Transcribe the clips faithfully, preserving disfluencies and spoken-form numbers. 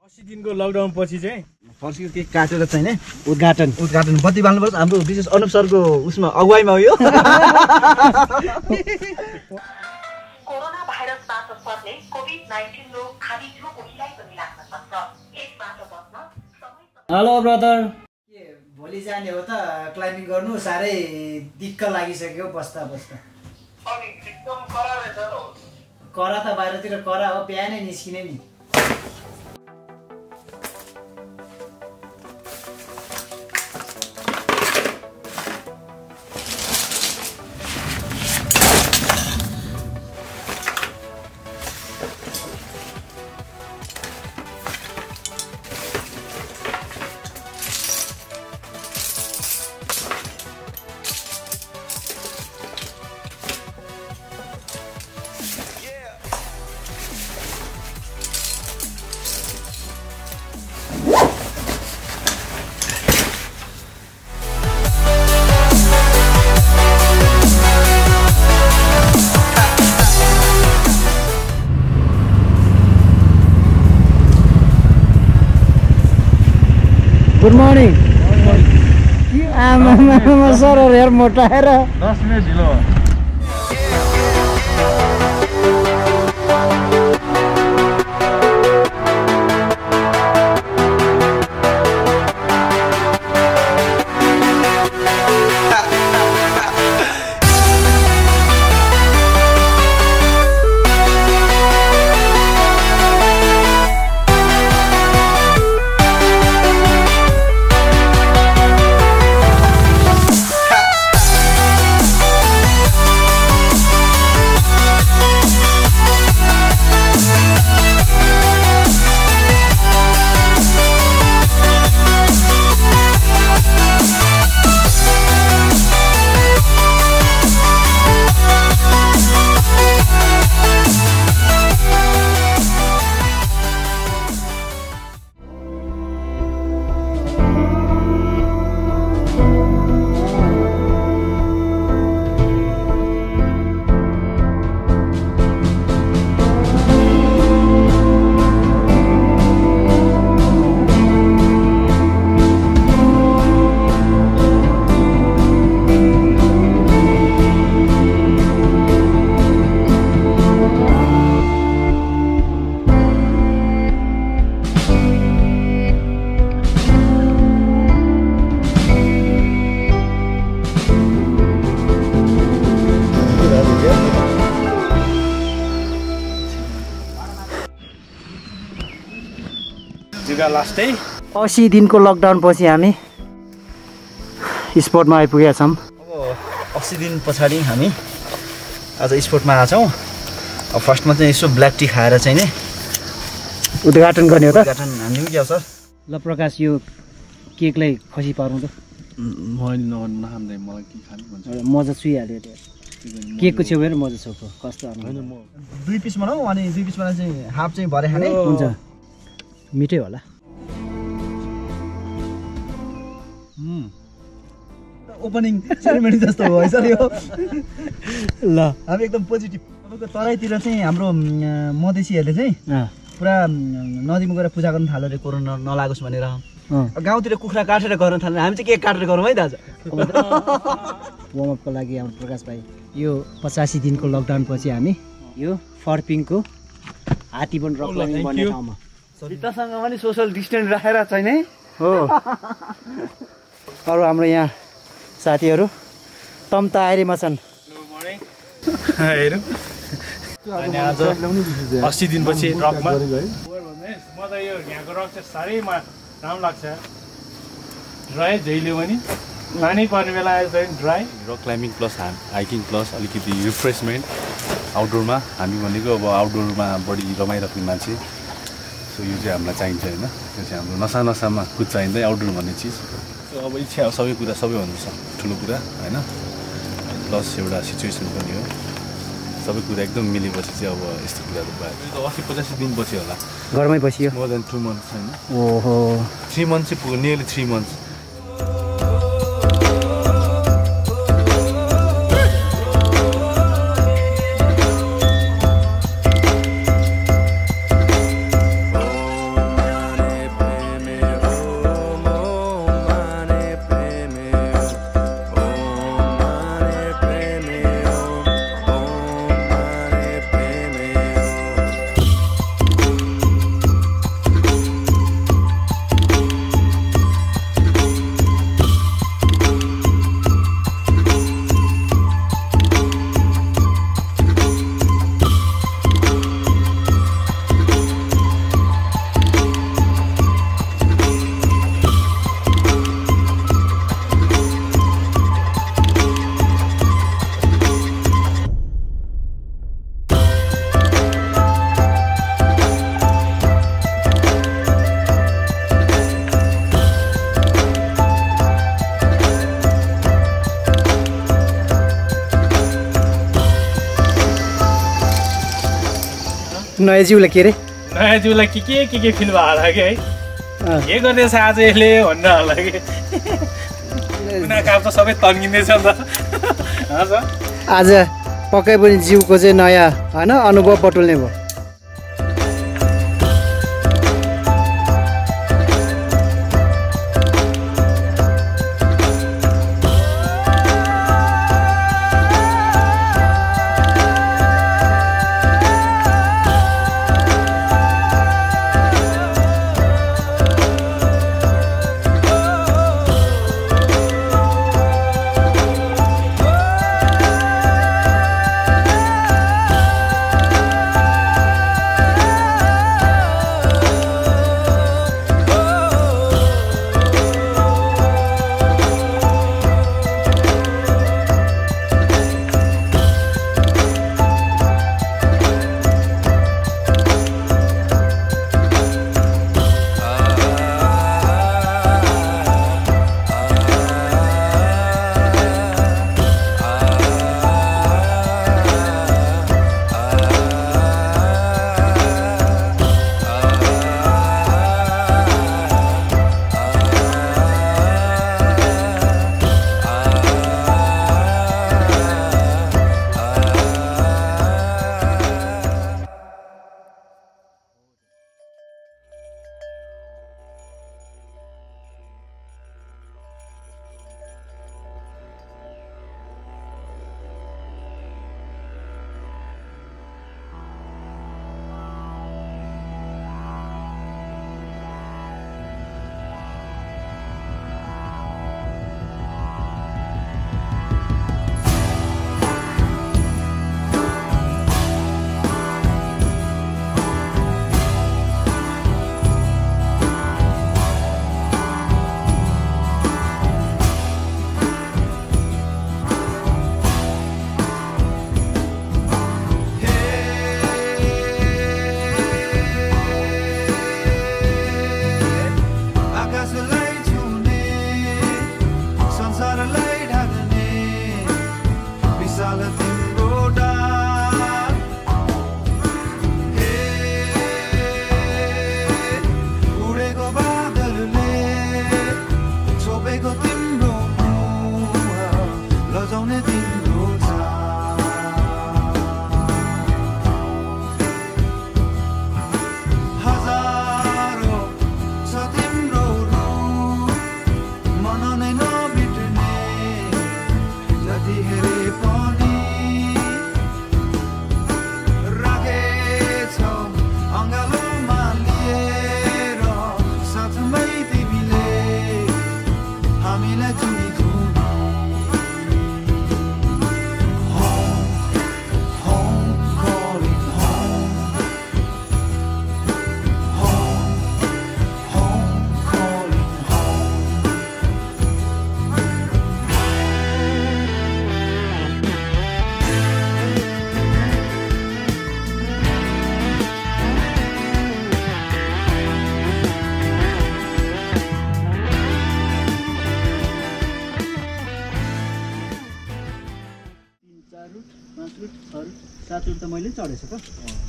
अस्सी दिनको लकडाउन पछि चाहिँ फर्सी के काटेर चाहिँ नि उद्घाटन उद्घाटन बत्ती बाल्नु पर्छ हाम्रो विशेष अनुप सरको उसमा अगुवाईमा हो यो कोरोना भाइरसबाट सर्ने कोभिड नाइन्टीन रोग खाली जो कोहीलाई पनि लाग्न सक्छ यसबाट बच्न समय हेलो ब्रदर के भोलि जाने हो त क्लाइम्बिङ गर्नु सारै दिक्क लागिसक्यो बस्दा बस्दा अनि एकदम करा रहेछ हो करा त बाहिरतिर करा हो बिहानै निस्किने नि गुड मर्निङ आमा सर हेर मोटाएर दस मिनट ढिलो लास्टै अस्सी दिनको लकडाउन पछि हामी स्पोर्टमा आइपुगेका छौँ। अब अस्सी दिन पछाडि हामी आज स्पोर्टमा आएको छौँ। अब फर्स्टमा चाहिँ यसो ब्ल्याक टी खाएर चाहिँ नि उद्घाटन गर्ने हो त। उद्घाटन हामी पनि क्या सर ल प्रकाश यो केकलाई खसी पार्नु त मैले नखाँदै मलाई के खानु भन्छ मजा छुइहाल्यो त्यो केकको छेउ हेर मजा छोको कस्तो होइन म दुई पिस बनाऊ अनि दुई पिस बनाएर चाहिँ हाफ चाहिँ भरे खाने हुन्छ मिठै होला। ओपनिङ सेरेमनी जस्तो हो है सर यो ल हामी एकदम पोजिटिभ। तपाईँको तराईतिर चाहिँ हाम्रो मधेसीहरूले चाहिँ पुरा नदीमा गएर पूजा गर्न थाल्यो अरे कोरोना नलागोस् भनेर। गाउँतिर कुखुरा काटेर गर्न थाल्यो हामी चाहिँ केक काटेर गरौँ है दाजु। वार्मअपको लागि हाम्रो प्रकाश भाइ यो पचासी दिनको लकडाउन पछि हामी यो फर्पिङको हात्तीवन रक क्लाइम्बिङ भन्ने ठाउँमा भित्रसँग पनि सोसल डिस्टेन्स राखेर चाहिँ नै हो। अरू हाम्रो यहाँ साथीहरू तम तयारीमा छन्। हेरौँ अनि आज अस्सी दिनपछि रकमा म त यो यहाँको रक चाहिँ साह्रै राम्रो लाग्छ। ड्राई जहिले पनि पानी पर्ने बेला आएर चाहिँ dry rock climbing plus hiking plus अलिकति रिफ्रेसमेन्ट आउटडोरमा हामी भनेको अब आउटडोरमा बढी रमाइराख्ने मान्छे। सो यो चाहिँ हामीलाई चाहिन्छ होइन त्यो चाहिँ हाम्रो नसा नसामा कुद चाहिँदै आउटडोर भन्ने चिज। सो अब इच्छा सबै कुरा सबैभन्दा ठुलो कुरा होइन प्लस एउटा सिचुएसन पनि हो। सबै कुरा एकदम मिलेपछि चाहिँ अब यस्तो कुराहरू भयो। यो त अस्सी पचासी दिन पछि होला घरमै बसियो मोर देन टु मन्थ्स होइन। ओहो थ्री मन्थ्स चाहिँ पुग्यो नियरली थ्री मन्थ्स। नयाँ जिउलाई के अरे नयाँ जिउलाई के के के के फिल भयो होला कि है के गर्दैछ आज यसले भन्न होला कि कुना काम त सबै तन्किँदैछ नि त हजुर आज पक्कै पनि जिउको चाहिँ नयाँ होइन अनुभव बटुल्ने भयो सात रुट त मैले चढेछ त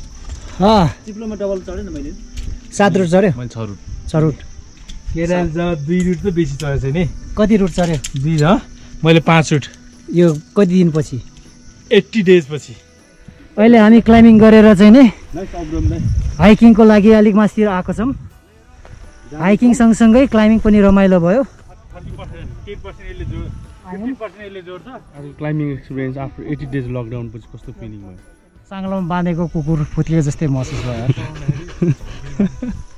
अँ चिप्लोमा डबल चढेँ नि मैले सात रुट चढ्यो मैले छ रुट छ रुट केरा दुई रुट त बेसी चढेछ नि कति रुट चढ्यो दुई ह मैले पाँच रुट यो कति दिनपछि एट्टी डेज पछि अहिले हामी क्लाइम्बिङ गरेर चाहिँ नि हाइकिङको लागि अलिक माथितिर आएको छौँ हाइकिङ सँगसँगै क्लाइम्बिङ पनि रमाइलो भयो climbing experience after eighty days lockdown पछि कस्तो फिलिङ भयो साङ्लोमा बाँधेको कुकुर फुत्लिए जस्तै महसुस भयो